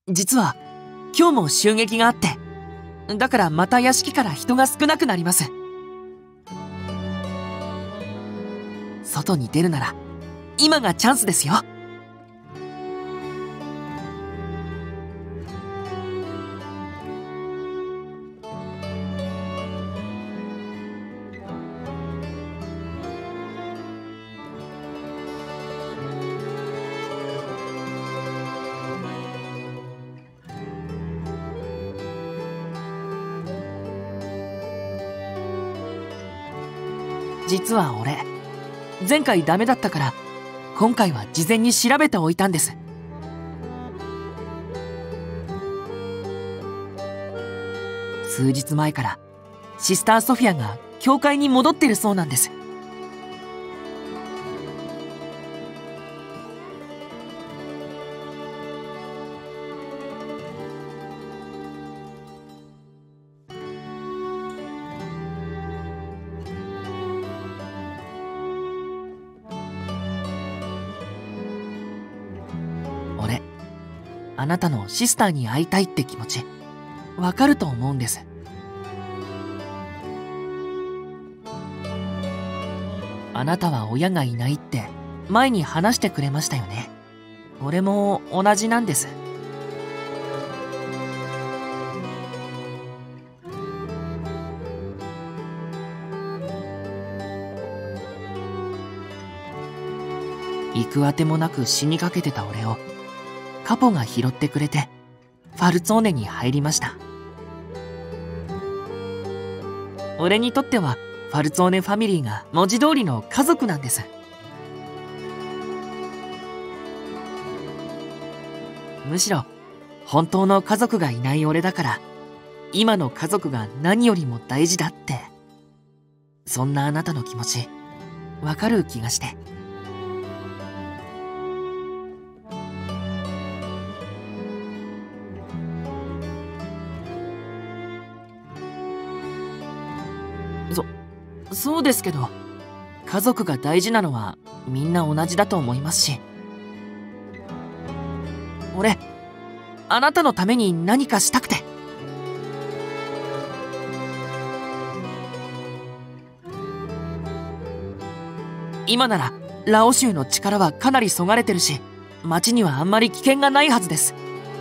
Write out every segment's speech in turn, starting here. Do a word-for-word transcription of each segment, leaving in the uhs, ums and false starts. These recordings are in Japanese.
実は今日も襲撃があって、だからまた屋敷から人が少なくなります。外に出るなら今がチャンスですよ。実は俺、前回ダメだったから今回は事前に調べておいたんです。数日前からシスターソフィアが教会に戻ってるそうなんです。俺、あなたのシスターに会いたいって気持ちわかると思うんです。あなたは親がいないって前に話してくれましたよね。俺も同じなんです。行くあてもなく死にかけてた俺をカポが拾ってくれてファルツォーネに入りました。俺にとってはファルツォーネファミリーが文字通りの家族なんです。むしろ本当の家族がいない俺だから今の家族が何よりも大事だって、そんなあなたの気持ちわかる気がして。そ、そうですけど、家族が大事なのはみんな同じだと思いますし。俺、あなたのために何かしたくて。今ならラオ州の力はかなりそがれてるし、町にはあんまり危険がないはずです。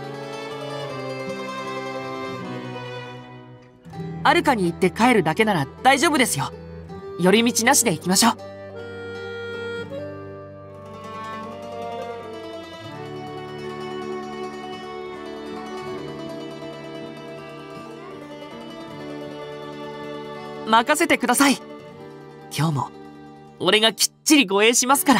アルカに行って帰るだけなら大丈夫ですよ。寄り道なしで行きましょう。任せてください。今日も俺がきっちり護衛しますから。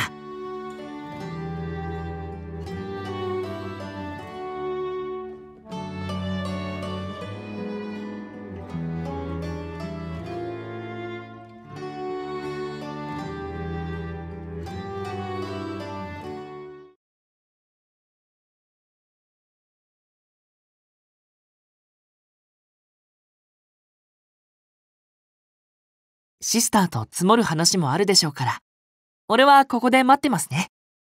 シスターと積もる話もあるでしょうから、俺はここで待ってますね。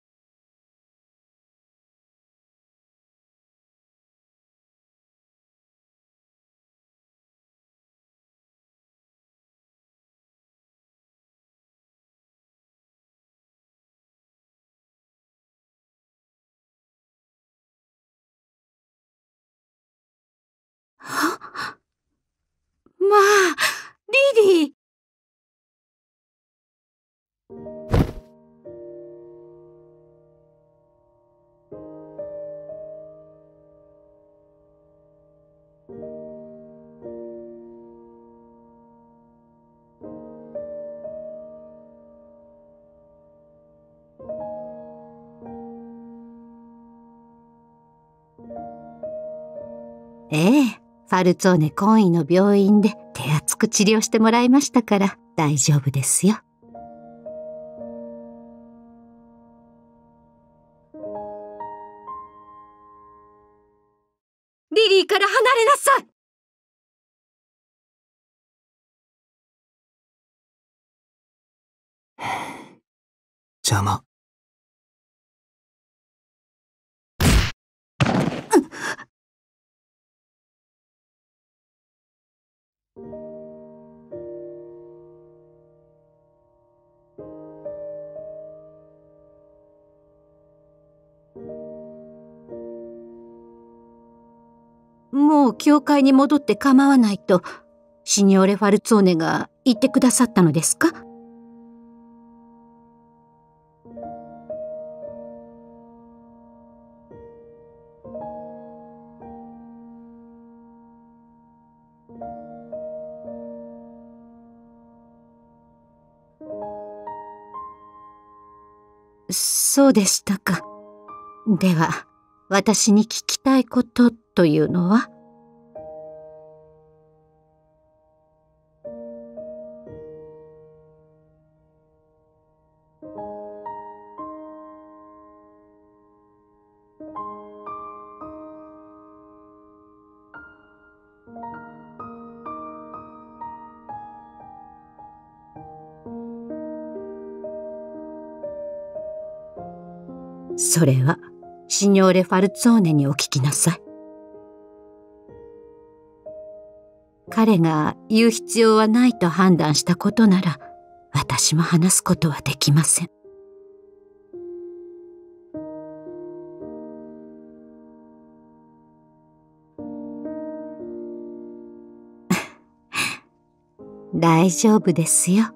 まあ、リリー。ええ、ファルツォーネ懇意の病院で手厚く治療してもらいましたから大丈夫ですよ。リリーから離れなさい。 邪魔。 もう教会に戻って構わないとシニョーレ・ファルツォーネが言ってくださったのですか？そうでしたか。では、私に聞きたいことというのは？それはシニョーレ・ファルツォーネにお聞きなさい。彼が言う必要はないと判断したことなら、私も話すことはできません。大丈夫ですよ。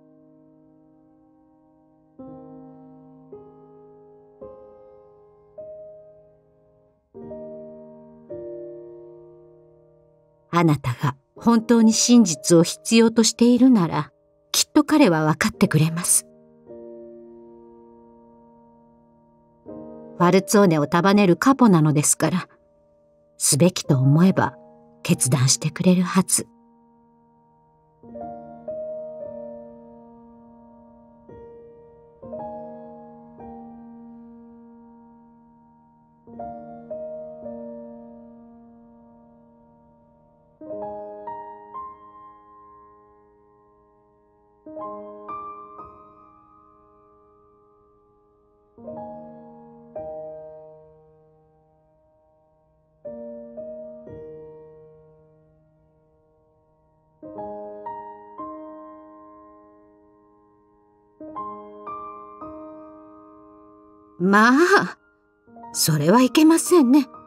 あなたが本当に真実を必要としているなら、きっと彼は分かってくれます。ファルツォーネを束ねるカポなのですから、すべきと思えば決断してくれるはず。まあ、それはいけませんね。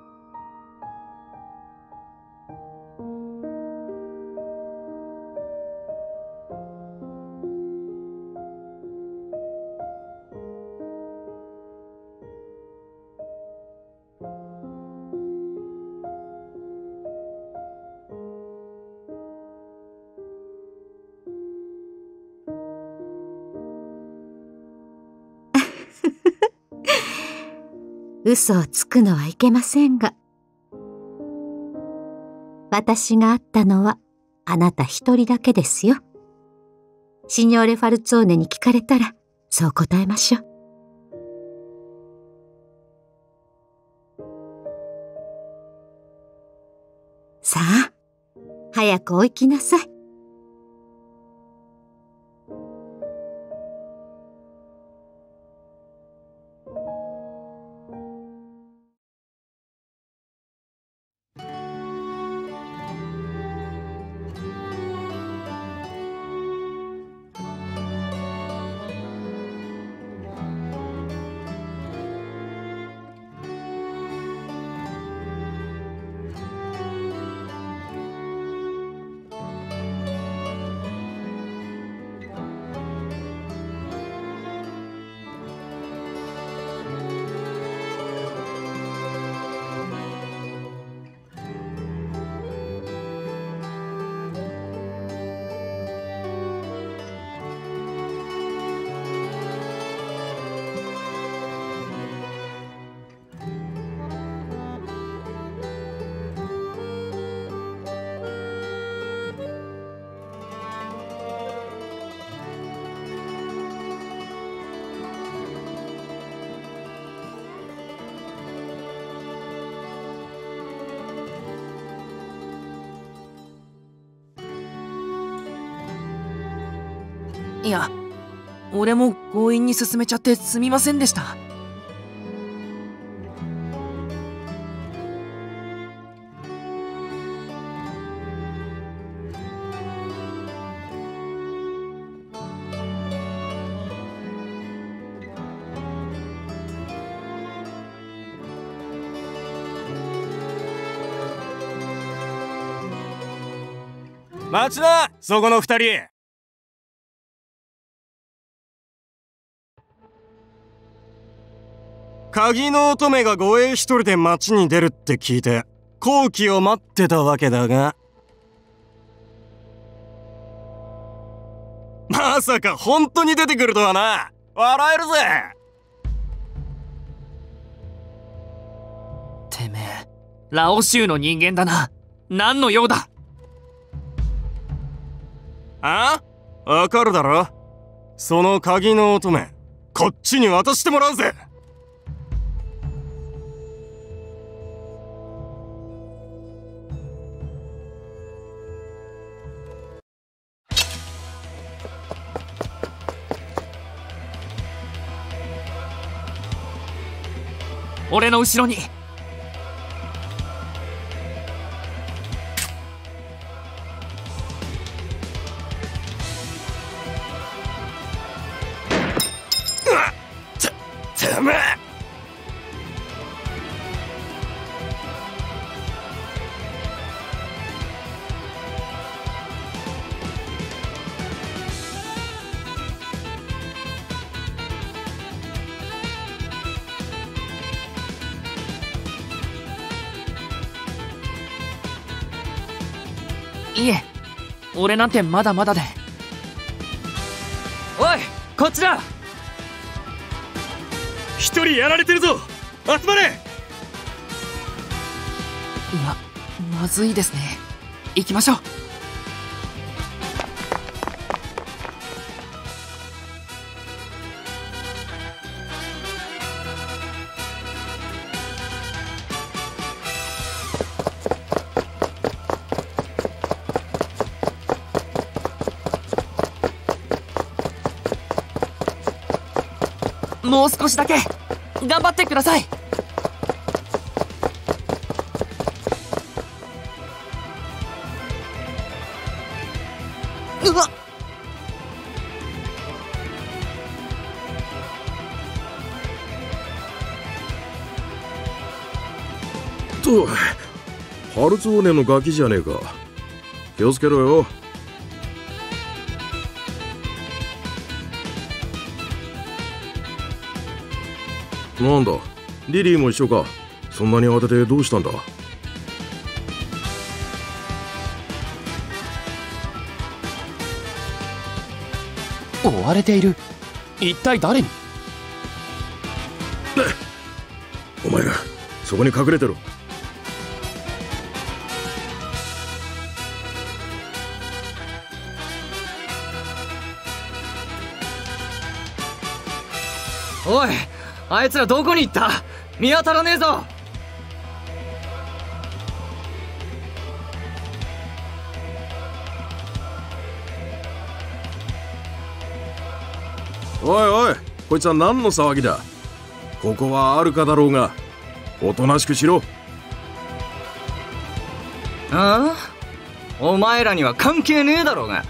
嘘をつくのはいけませんが、私が会ったのはあなた一人だけですよ。シニョーレ・ファルツォーネに聞かれたらそう答えましょう。さあ、早くお行きなさい。 いや、俺も強引に進めちゃってすみませんでした。 待ちな、そこの二人。鍵の乙女が護衛一人で町に出るって聞いて好機を待ってたわけだが、まさか本当に出てくるとはな。笑えるぜ。 てめえラオ州の人間だな。何の用だ。 あ？わかるだろ。その鍵の乙女こっちに渡してもらうぜ。 俺の後ろに。 て、てめえ。 いえ、俺なんてまだまだで。おい、こっちだ。 一人やられてるぞ。集まれ。 ま、まずいですね。行きましょう。もう少しだけ頑張ってください。うわっ。 と、ハルツォーネのガキじゃねえか。気をつけろよ。なんだ、リリーも一緒か。そんなに慌ててどうしたんだ。 追われている。一体誰に。 お前らそこに隠れてろ。 おい、あいつらどこに行った？見当たらねえぞ。 おいおい、こいつは何の騒ぎだ。ここはアルカだろうが、おとなしくしろ。 ああ、お前らには関係ねえだろうが。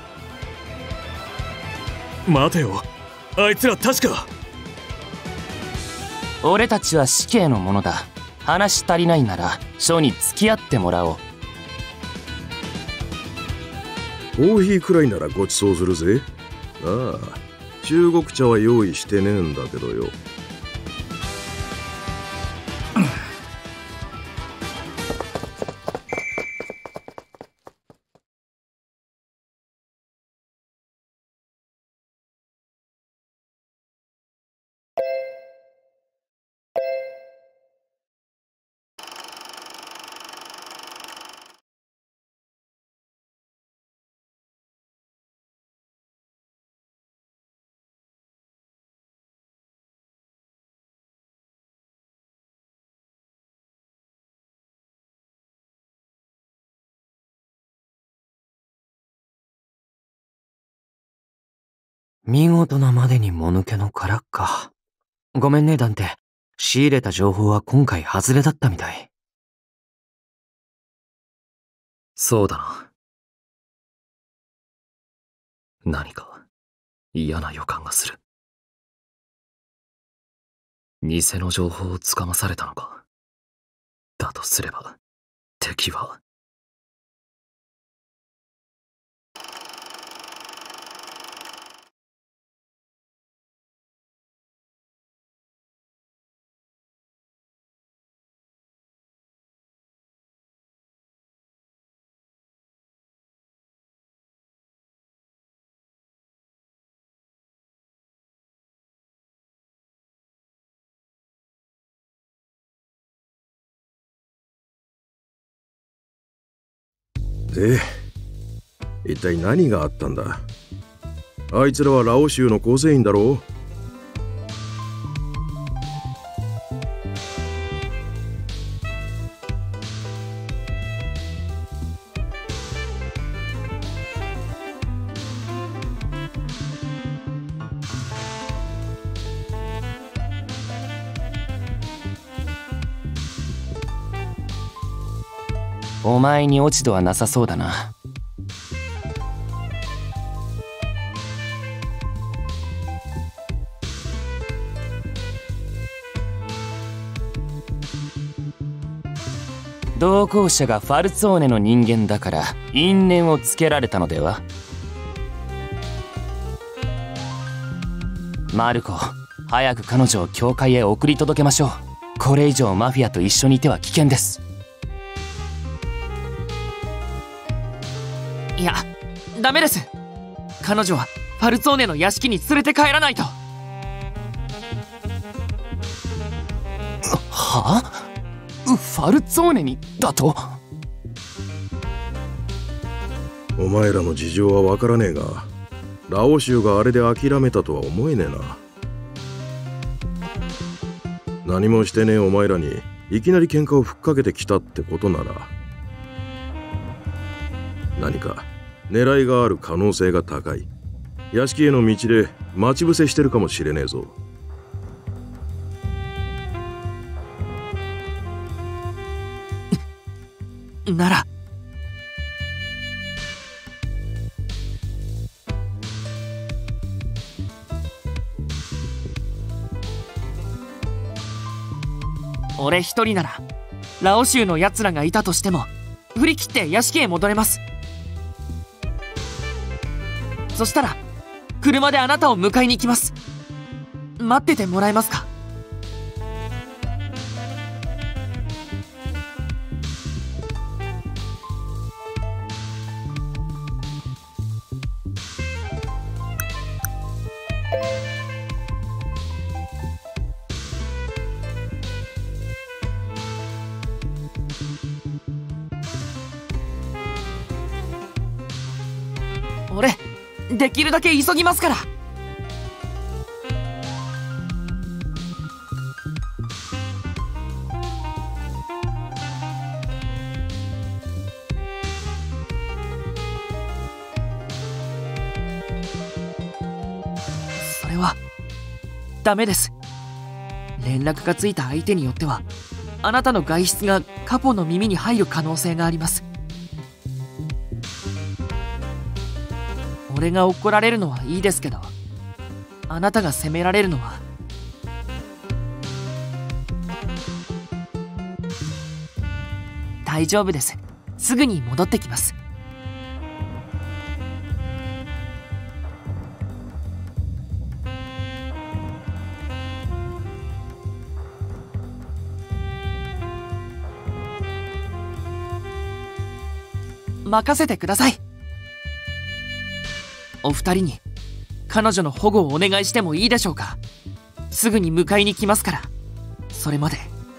待てよ、あいつら確か。 俺たちは死刑のものだ。話足りないなら署に付き合ってもらおう。 コーヒーくらいならごちそうするぜ。ああ、中国茶は用意してねえんだけどよ。 見事なまでにもぬけの殻か。ごめんね、ダンテ。仕入れた情報は今回外れだったみたい。そうだな。何か嫌な予感がする。偽の情報をつかまされたのか。だとすれば、敵は。 で、一体何があったんだ？あいつらはラオ州の構成員だろう？ お前に落ち度はなさそうだな。同行者がファルツォーネの人間だから因縁をつけられたのでは？マルコ、早く彼女を教会へ送り届けましょう。これ以上マフィアと一緒にいては危険です。 いや、ダメです。彼女はファルツォーネの屋敷に連れて帰らないと。 はあ？ファルツォーネにだと？ お前らの事情はわからねえが、ラオ州があれで諦めたとは思えねえな。何もしてねえお前らにいきなり喧嘩をふっかけてきたってことなら、何か狙いがある可能性が高い。屋敷への道で待ち伏せしてるかもしれねえぞ。 なら俺一人ならラオ州の奴らがいたとしても振り切って屋敷へ戻れます。そしたら車であなたを迎えに行きます。待っててもらえますか？俺できるだけ急ぎますから。それはダメです。連絡がついた相手によってはあなたの外出がカポの耳に入る可能性があります。俺が怒られるのはいいですけど、あなたが責められるのは。大丈夫です。すぐに戻ってきます。任せてください。お二人に彼女の保護をお願いしてもいいでしょうか？すぐに迎えに来ますから。それまで。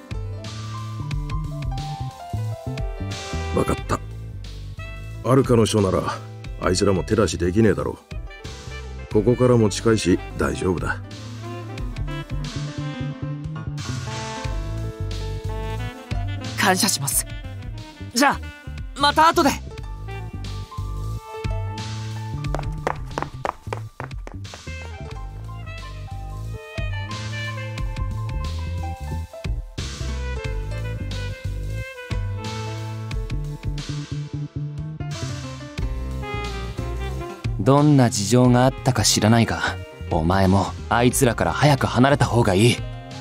分かった。アルカの書ならあいつらも手出しできねえだろう。ここからも近いし大丈夫だ。 感謝します。じゃあまた後で。 どんな事情があったか知らないが、お前もあいつらから早く離れた方がいい。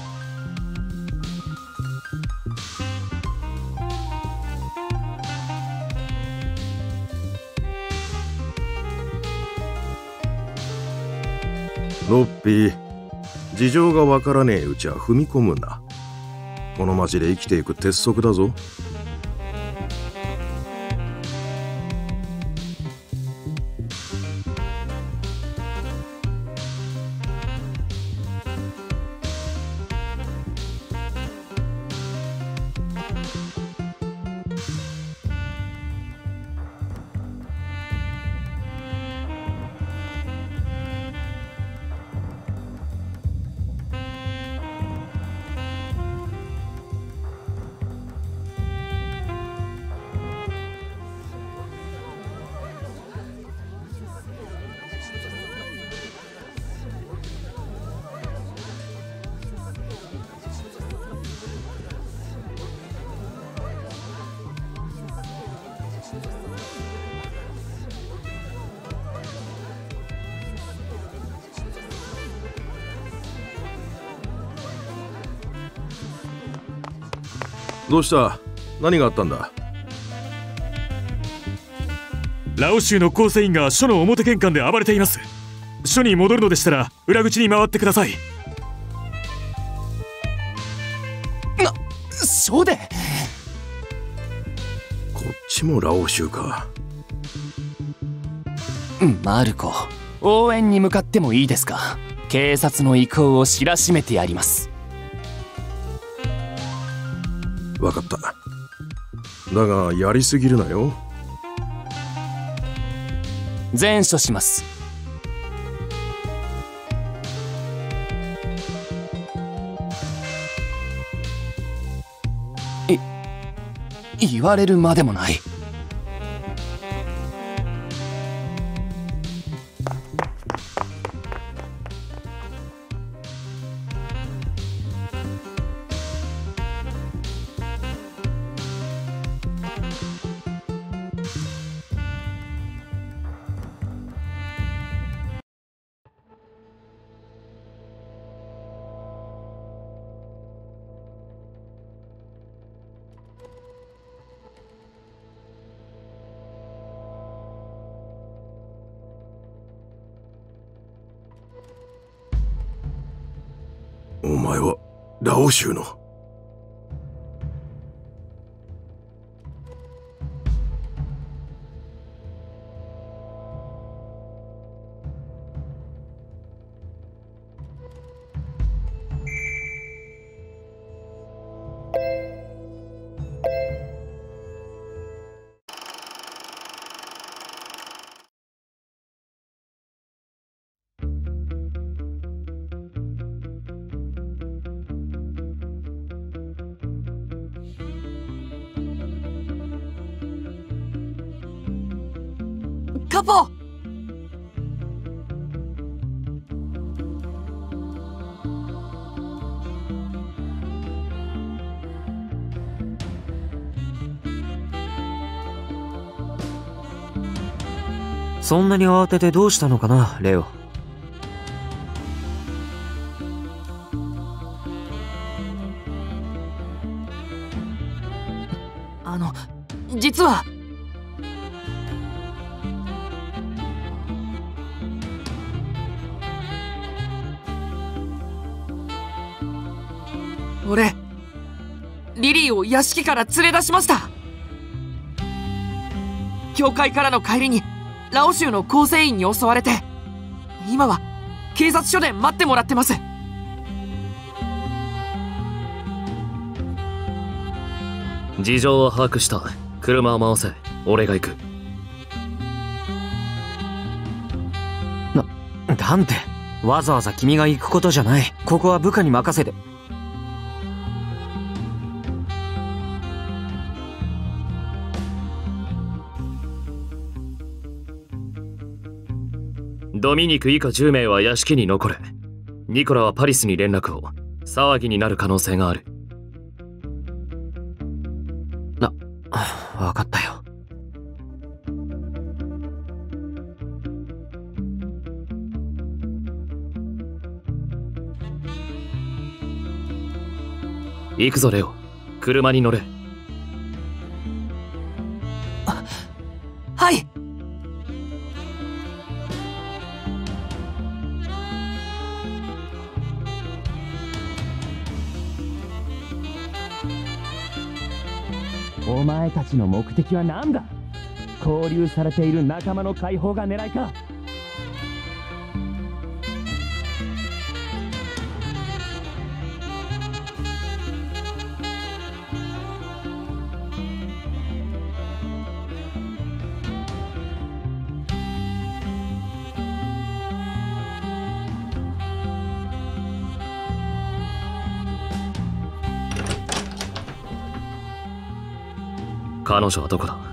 ロッピー、事情がわからねえうちは踏み込むな。この町で生きていく鉄則だぞ。 どうした？何があったんだ？ ラオ州の構成員が署の表玄関で暴れています。署に戻るのでしたら裏口に回ってください。 な、署で？ こっちもラオ州か。 マルコ、応援に向かってもいいですか？警察の意向を知らしめてやります。 わかった。だがやりすぎるなよ。 全処します。い、言われるまでもない。 お前はラオ州の？ カポ！ そんなに慌ててどうしたのかな、レオ。 あの、実は。俺、リリーを屋敷から連れ出しました。教会からの帰りにラオ州の構成員に襲われて、今は警察署で待ってもらってます。 事情は把握した。車を回せ。俺が行く。 な、なんて、わざわざ君が行くことじゃない。ここは部下に任せて。 ドミニク以下じゅう名は屋敷に残れ。ニコラはパリスに連絡を。騒ぎになる可能性がある。 な、わかったよ。 行くぞレオ。車に乗れ。 あ、はい。 お前たちの目的は何だ？拘留されている仲間の解放が狙いか？ 彼女はどこだ？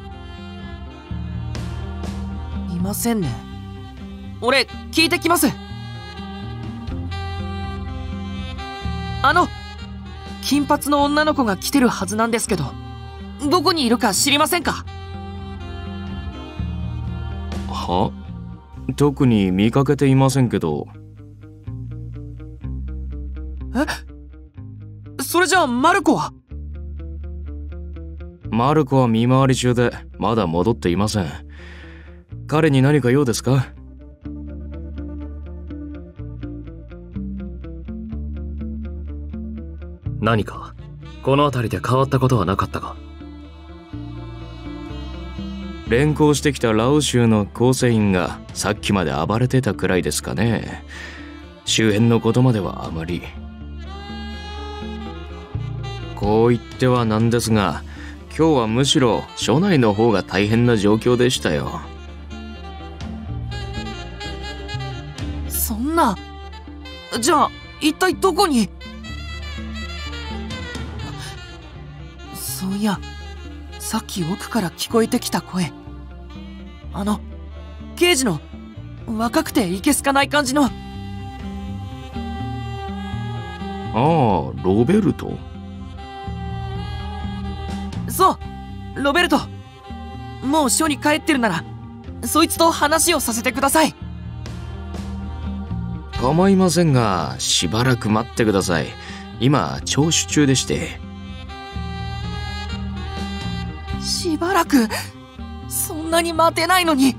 いませんね。俺、聞いてきます。あの、金髪の女の子が来てるはずなんですけど、どこにいるか知りませんか？ は？特に見かけていませんけど。 え？それじゃあマルコは？ マルコは見回り中でまだ戻っていません。彼に何か用ですか？ 何かこの辺りで変わったことはなかったか？ 連行してきたラオ州の構成員がさっきまで暴れてたくらいですかね。周辺のことまではあまり。こう言ってはなんですが、今日はむしろ署内の方が大変な状況でしたよ。 そんな。じゃあ一体どこに？そういや、さっき奥から聞こえてきた声。あの刑事の若くていけすかない感じの。ああ、ロベルト。 そう、ロベルト。もう署に帰ってるならそいつと話をさせてください。 構いませんが、しばらく待ってください。今聴取中でして。 しばらく？そんなに待てないのに。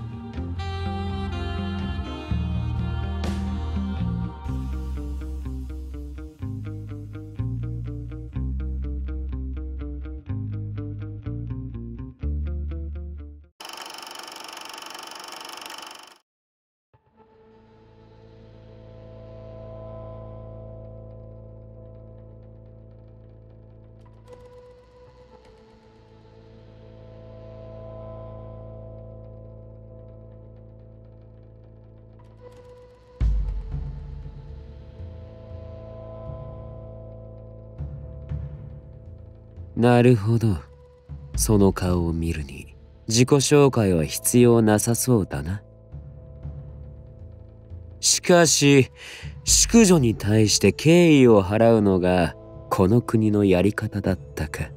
なるほど。その顔を見るに自己紹介は必要なさそうだな。しかし淑女に対して敬意を払うのがこの国のやり方だったか。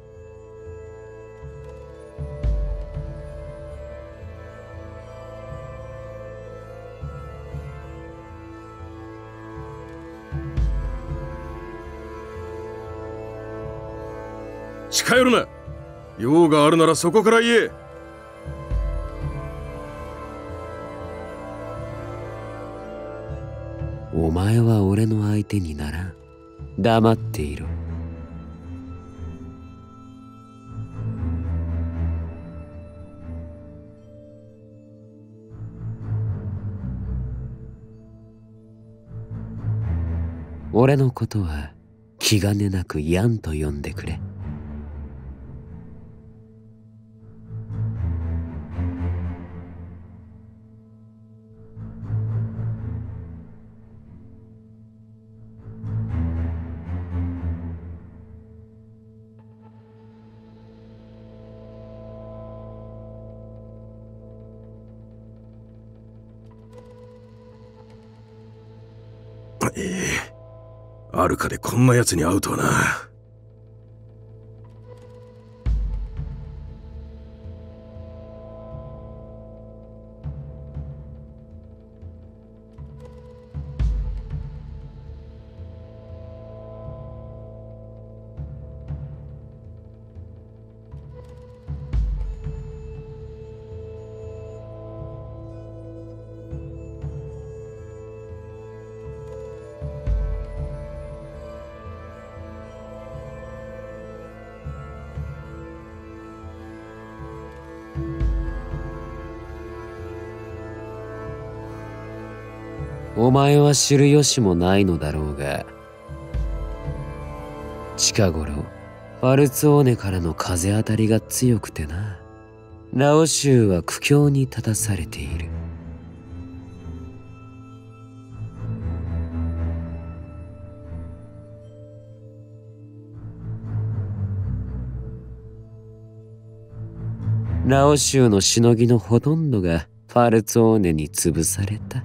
近寄るな。用があるならそこから言え。 お前は俺の相手にならん。黙っていろ。俺のことは気兼ねなくヤンと呼んでくれ。 ええ、アルカでこんな奴に会うとはな。 お前は知る由もないのだろうが、近頃ファルツォーネからの風当たりが強くてな、ラオ州は苦境に立たされている。ラオ州のしのぎのほとんどがファルツォーネに潰された。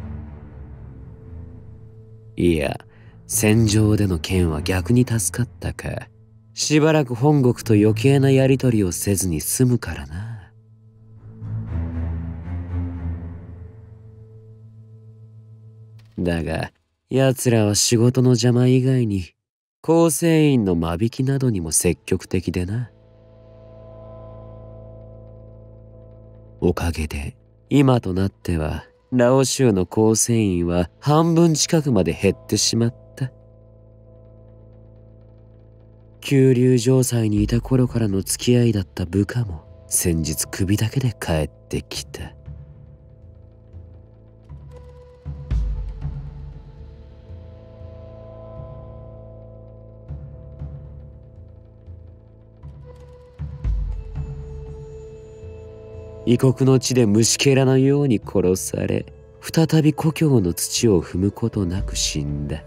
いや、戦場での剣は逆に助かったか。しばらく本国と余計なやりとりをせずに済むからな。だが、奴らは仕事の邪魔以外に構成員の間引きなどにも積極的でな。 おかげで今となってはラオ州の構成員は半分近くまで減ってしまった。九龍城塞にいた頃からの付き合いだった部下も先日首だけで帰ってきた。異国の地で虫けらのように殺され、再び故郷の土を踏むことなく死んだ。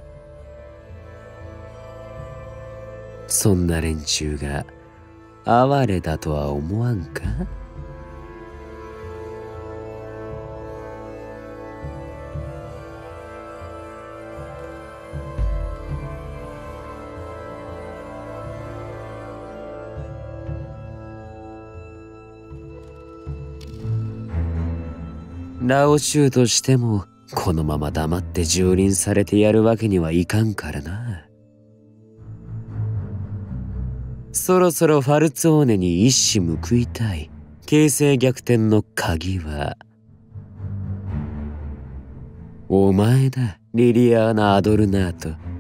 そんな連中が哀れだとは思わんか？ラオ州としてもこのまま黙って蹂躙されてやるわけにはいかんからな。そろそろファルツォーネに一矢報いたい。形勢逆転の鍵はお前だ、リリアーナ・アドルナート。